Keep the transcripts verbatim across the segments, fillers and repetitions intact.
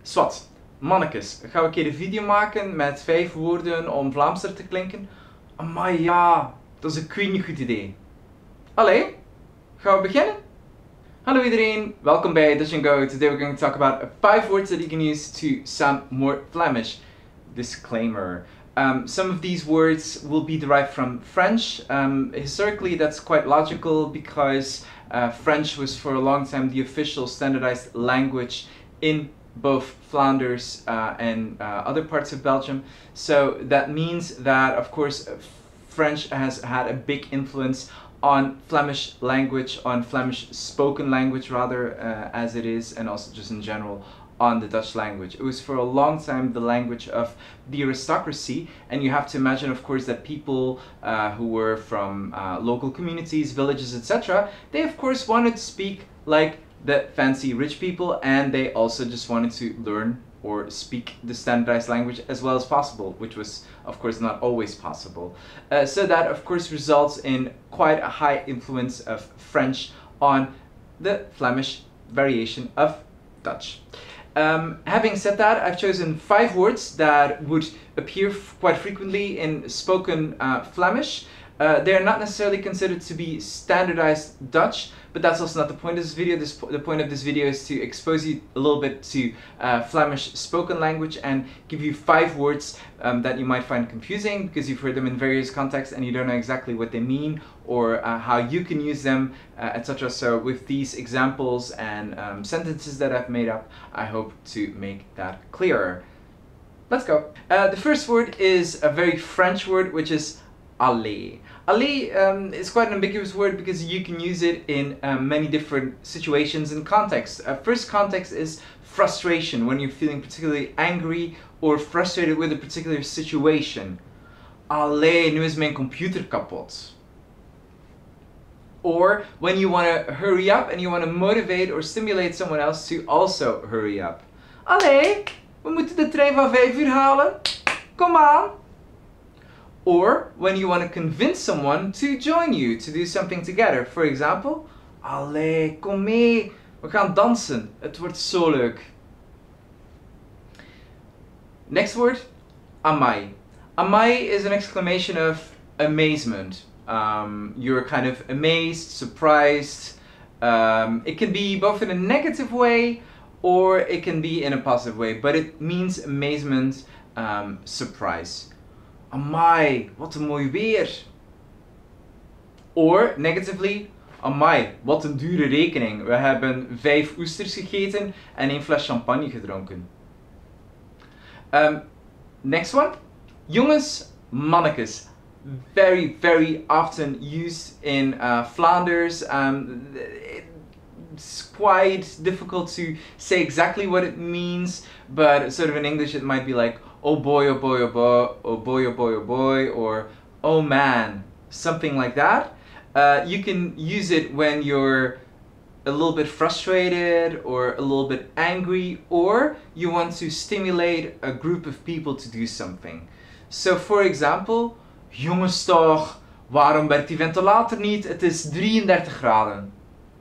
Zwat, mannekes, gaan we een keer een video maken met vijf woorden om Vlaamser te klinken? Amai ja, dat is een kwing goed idee. Allee, gaan we beginnen? Hello iedereen, welcome bij Dutch and Go. Today we're going to talk about five words that you can use to sound more Flemish. Disclaimer. Um, some of these words will be derived from French. Um, historically that's quite logical because uh, French was for a long time the official standardized language in both Flanders uh, and uh, other parts of Belgium. So that means that of course French has had a big influence on Flemish language, on Flemish spoken language rather uh, as it is, and also just in general on the Dutch language. It was for a long time the language of the aristocracy, and you have to imagine of course that people uh, who were from uh, local communities, villages, et cetera, they of course wanted to speak like the fancy rich people, and they also just wanted to learn or speak the standardized language as well as possible, which was of course not always possible. Uh, so that of course results in quite a high influence of French on the Flemish variation of Dutch. Um, having said that, I've chosen five words that would appear quite frequently in spoken uh, Flemish. Uh, they are not necessarily considered to be standardized Dutch, but that's also not the point of this video. This, the point of this video is to expose you a little bit to uh, Flemish spoken language and give you five words um, that you might find confusing because you've heard them in various contexts and you don't know exactly what they mean or uh, how you can use them, uh, et cetera. So with these examples and um, sentences that I've made up, I hope to make that clearer. Let's go. Uh, the first word is a very French word, which is aller. Aller um, is quite an ambiguous word because you can use it in um, many different situations and contexts. Uh, first context is frustration, when you're feeling particularly angry or frustrated with a particular situation. Allee, nu is mijn computer kapot. Or when you want to hurry up and you want to motivate or stimulate someone else to also hurry up. Allee, we moeten de trein van vijf uur halen. Kom aan. Or when you want to convince someone to join you, to do something together. For example, allee, kom mee, we gaan dansen, het wordt zo leuk. Next word, amai. Amai is an exclamation of amazement. Um, you're kind of amazed, surprised. Um, it can be both in a negative way or it can be in a positive way, but it means amazement, um, surprise. Amai, wat een mooi weer. Or, negatively, amai, wat een dure rekening. We hebben vijf oesters gegeten en één fles champagne gedronken. Um, next one. Jongens, mannekes. Very, very often used in uh, Flanders. Um, it's quite difficult to say exactly what it means, but sort of in English it might be like, oh boy, oh boy, oh boy, oh boy, oh boy, oh boy, or oh man, something like that. Uh, you can use it when you're a little bit frustrated or a little bit angry, or you want to stimulate a group of people to do something. So for example, jongens toch, waarom werkt die ventilator niet? Het is drieëndertig graden.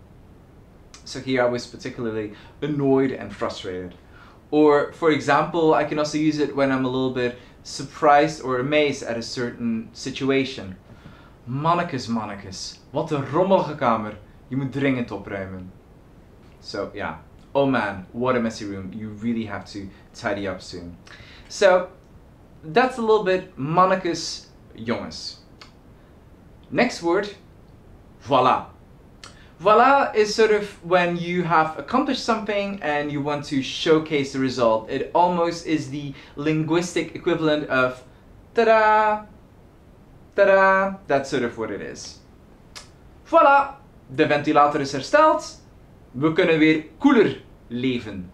So here I was particularly annoyed and frustrated. Or, for example, I can also use it when I'm a little bit surprised or amazed at a certain situation. Mannekes, mannekes, wat een rommelige kamer. Je moet dringend opruimen. So, yeah. Oh man, what a messy room. You really have to tidy up soon. So, that's a little bit mannekes, jongens. Next word, voilà. Voila is sort of when you have accomplished something and you want to showcase the result. It almost is the linguistic equivalent of ta-da, ta-da. That's sort of what it is. Voila, de ventilator is hersteld. We kunnen weer koeler leven.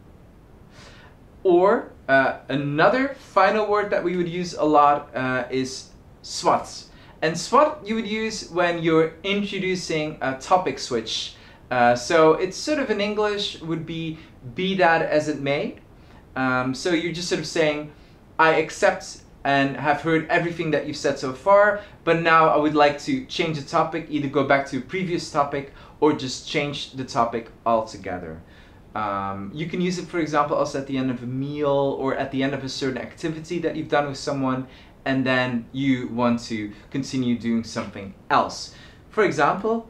Or uh, another final word that we would use a lot uh, is zwart. And zwart you would use when you're introducing a topic switch. Uh, so it's sort of in English would be be that as it may. Um, so you're just sort of saying, I accept and have heard everything that you've said so far, but now I would like to change the topic, either go back to a previous topic or just change the topic altogether. Um, you can use it, for example, also at the end of a meal or at the end of a certain activity that you've done with someone, and then you want to continue doing something else. For example,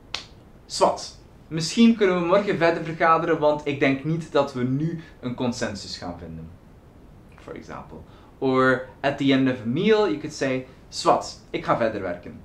zwart. Misschien kunnen we morgen verder vergaderen, want ik denk niet dat we nu een consensus gaan vinden. For example. Or at the end of a meal, you could say, zwart, ik ga verder werken.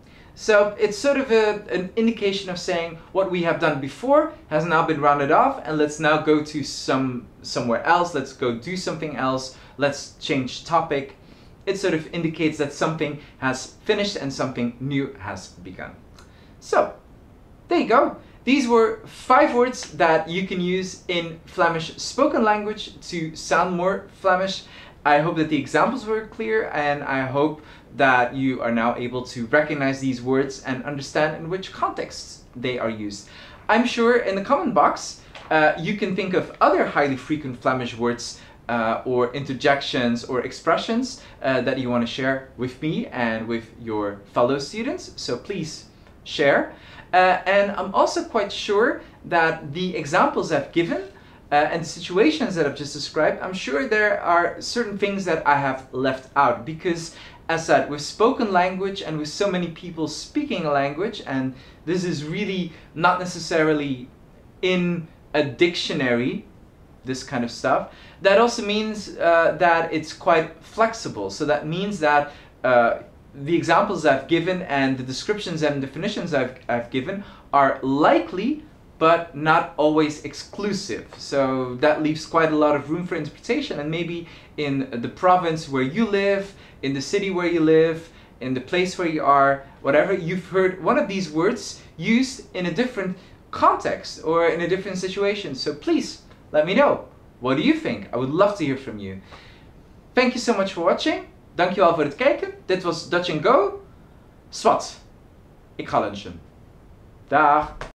So it's sort of a, an indication of saying what we have done before has now been rounded off, and let's now go to some somewhere else, let's go do something else, let's change topic. It sort of indicates that something has finished and something new has begun. So, there you go. These were five words that you can use in Flemish spoken language to sound more Flemish. I hope that the examples were clear, and I hope that you are now able to recognize these words and understand in which contexts they are used. I'm sure in the comment box uh, you can think of other highly frequent Flemish words uh, or interjections or expressions uh, that you want to share with me and with your fellow students, so please share. Uh, and I'm also quite sure that the examples I've given Uh, and the situations that I've just described, I'm sure there are certain things that I have left out, because as said, with spoken language and with so many people speaking a language, and this is really not necessarily in a dictionary, this kind of stuff, that also means uh, that it's quite flexible. So that means that uh, the examples I've given and the descriptions and definitions I've, I've given are likely but not always exclusive. So that leaves quite a lot of room for interpretation, and maybe in the province where you live, in the city where you live, in the place where you are, whatever, you've heard one of these words used in a different context or in a different situation. So please let me know. What do you think? I would love to hear from you. Thank you so much for watching. Dankjewel voor het kijken. Dit was Dutch and Go. Zwat. Ik ga lunchen. Dag.